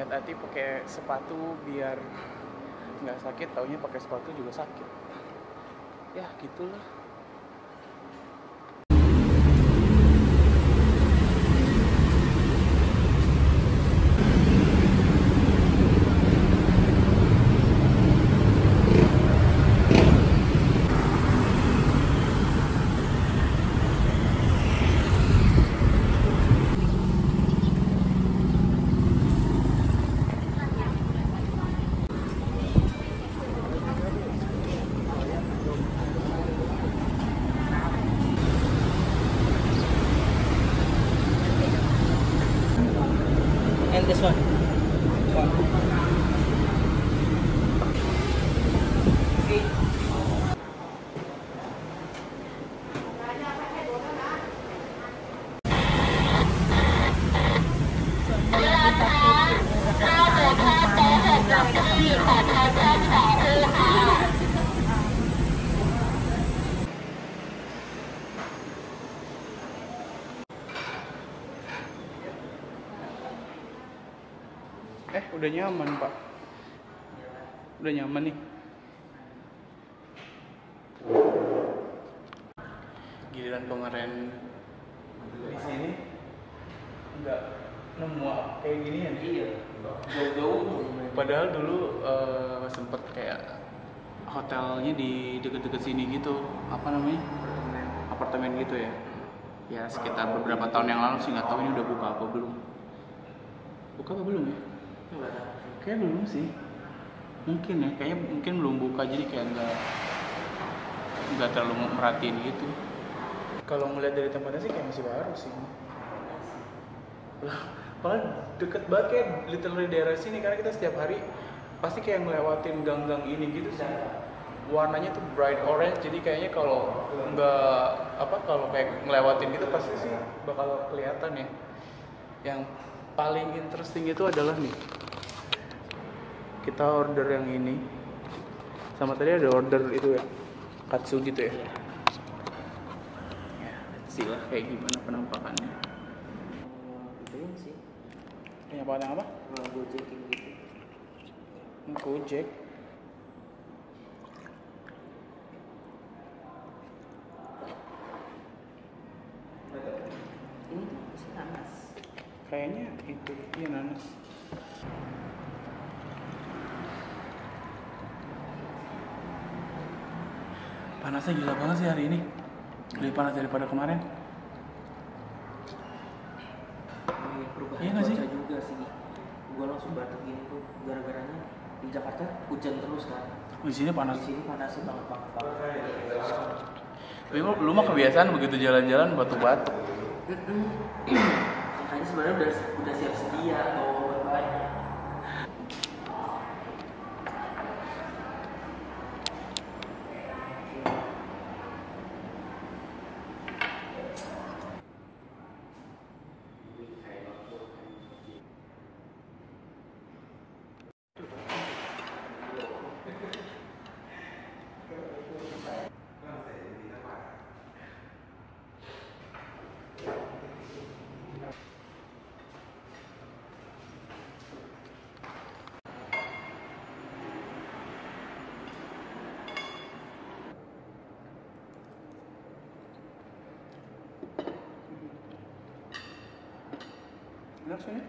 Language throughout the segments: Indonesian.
hati-hati pakai sepatu biar nggak sakit, taunya pakai sepatu juga sakit. Ya gitulah. And this one. Udah nyaman pak, udah nyaman nih. Giliran kemarin di sini nggak nemu kayak gini ya. Iya. Jauh-jauh. Padahal dulu sempet kayak hotelnya di deket-deket sini gitu, apa namanya? Apartemen gitu ya. Ya sekitar beberapa tahun yang lalu sih, nggak tahu ini udah buka apa belum. Buka apa belum ya? Kayak belum sih, mungkin ya, kayaknya mungkin belum buka, jadi kayak nggak terlalu merhatiin gitu. Kalau ngeliat dari tempatnya sih kayak masih baru sih. Lah, padahal deket banget kayak literally daerah sini, karena kita setiap hari pasti kayak ngelewatin gang-gang ini gitu sih. Warnanya tuh bright orange, jadi kayaknya kalau kalau kayak ngelewatin gitu pasti sih bakal kelihatan ya. Yang paling interesting itu adalah nih, kita order yang ini, sama tadi ada order itu ya, katsu gitu ya. Ya, let's see lah kayak gimana penampakannya. Gituin sih. Penampakan apa? Gojekin gitu. Gojek. Ini sih nanas. Kayaknya itu, iya nanas. Panasnya gila banget sih hari ini, lebih panas daripada kemarin. Perubahan Iya nggak sih? cuaca juga sih. Gua langsung batuk gini tuh gara-garanya di Jakarta hujan terus kan. Di sini panas. Di sini panasnya banget. Tapi lu mah kebiasaan begitu jalan-jalan batuk-batuk. Makanya sebenarnya udah siap sedia atau apa. Enak sih.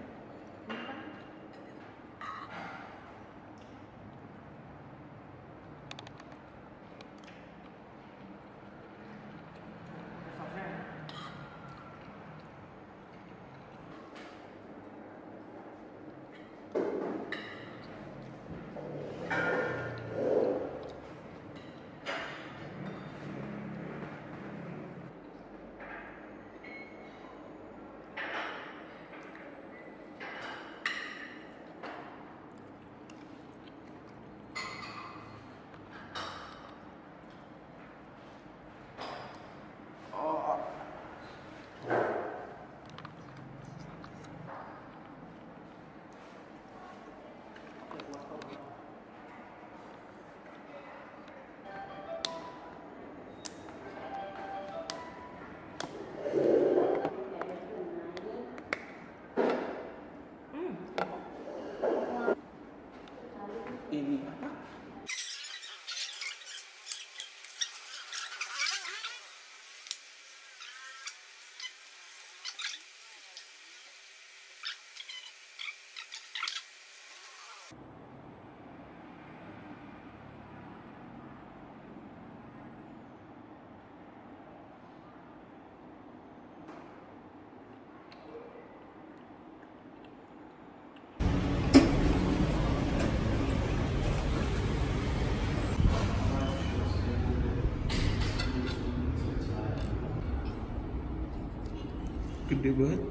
Gede banget.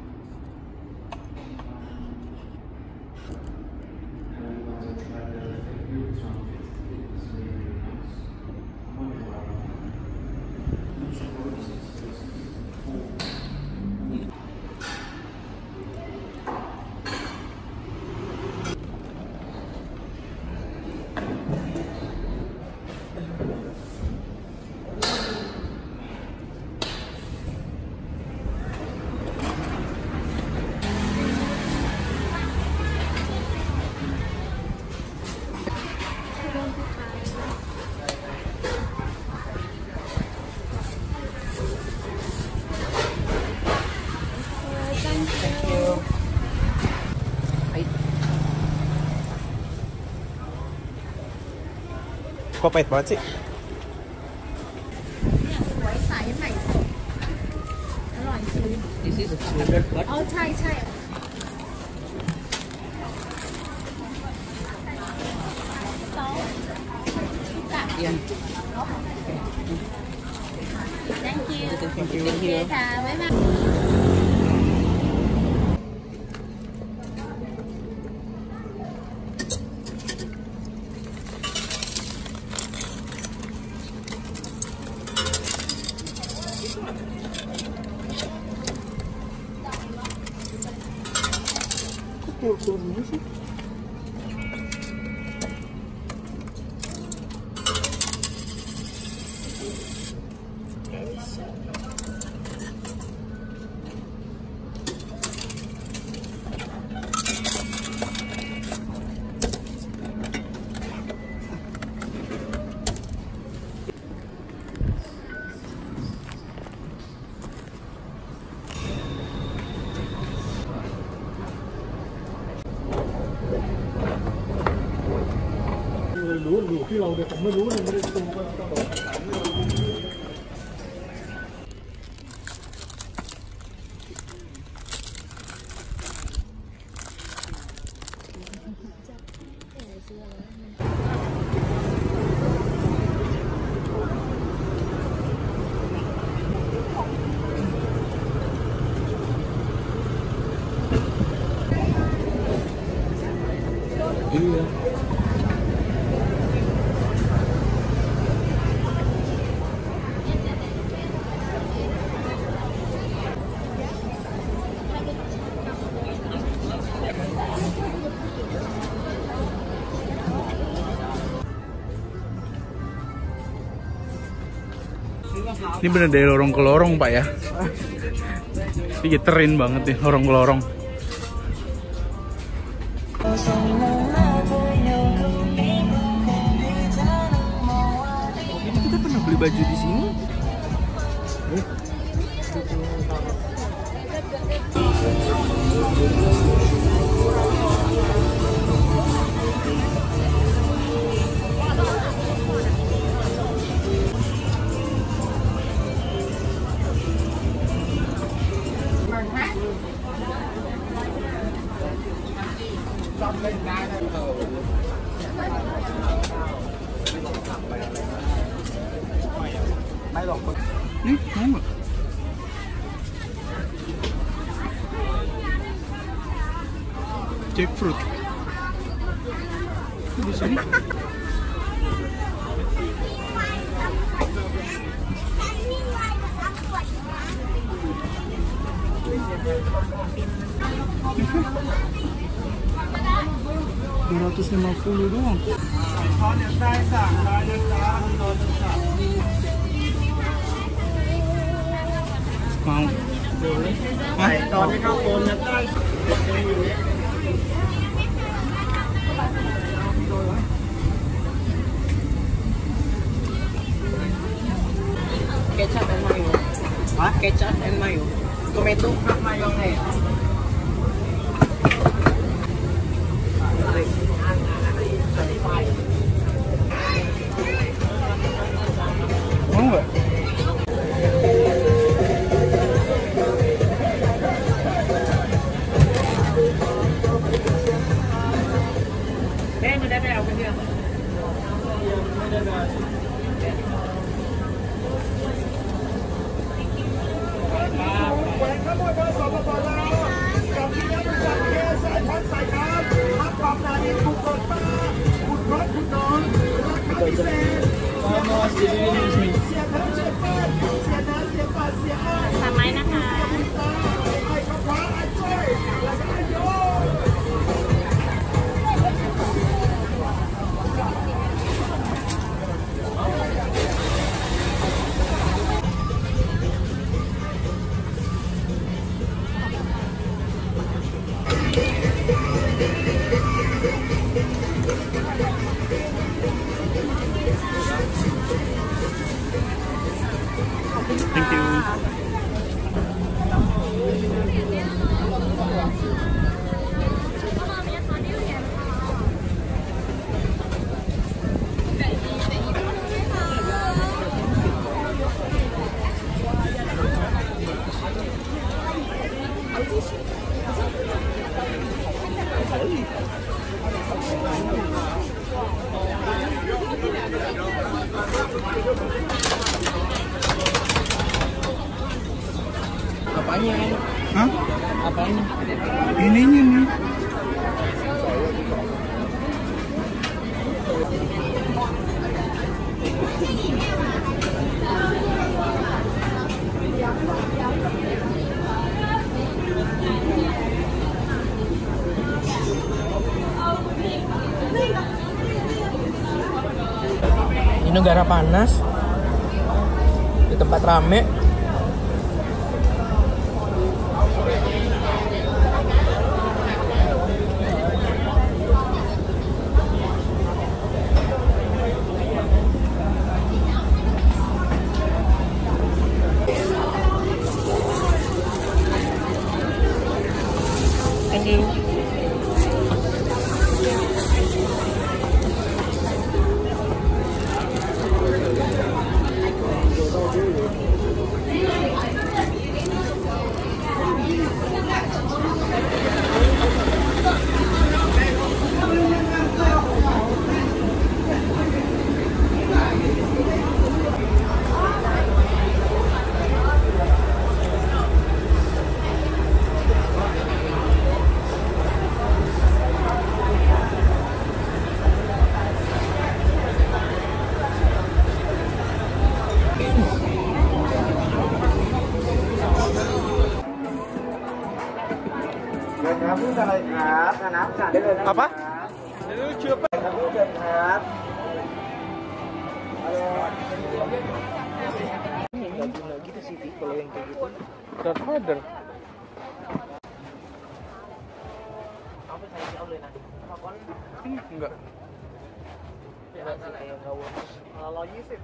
Kok pahit banget sih? สวยใสใหม่สดอร่อยจริง This is standard cut. อ๋อใช่ใช่สองกับ Yeah. thank you Thank you. โอเคค่ะบ๊ายบาย Kurang sih. Iya. Ini bener dari lorong ke lorong Pak ya. Ini geterin banget nih lorong ke lorong. Ini kita pernah beli baju di sini. Mau nggak? Jackfruit. Di sini. $250 doang. Mau? Boleh. Ketchup and mayo. Hah? Ketchup and mayo. Tomato, mayonnaise. Mau nggak? Apanya ini? Hah? Apanya? Ininya nih. Ini negara panas di tempat rame. Thank you. Apa? Ini lucu apa? Nggak guna gitu sih, Vi, kalau yang kayak gitu. Darth Vader. Apa saya sih oleh nanti? Apa? Enggak. Ya, kayak kawan. Kalau sih.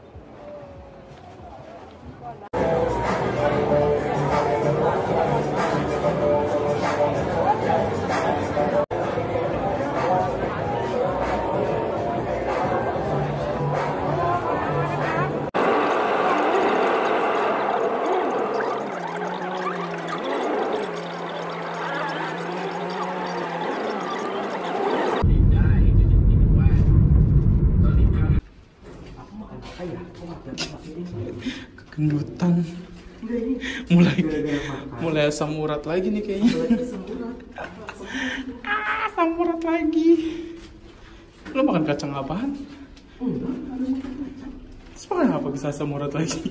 Kegendutan. Mulai asam urat lagi nih kayaknya. Asam urat lagi. Lo makan kacang apaan? Terus makan apa bisa asam urat lagi?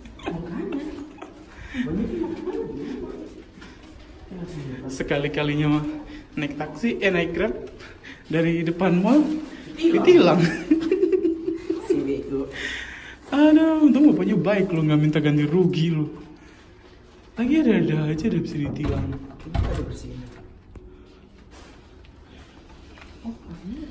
Sekali-kalinya mah naik taksi, naik Grab dari depan mall ditilang. Si bego. Aduh, untung bapaknya baik lo, nggak minta ganti rugi lo. Lagi ada aja udah bisa ditilang. Ada bersihin. Oh, ini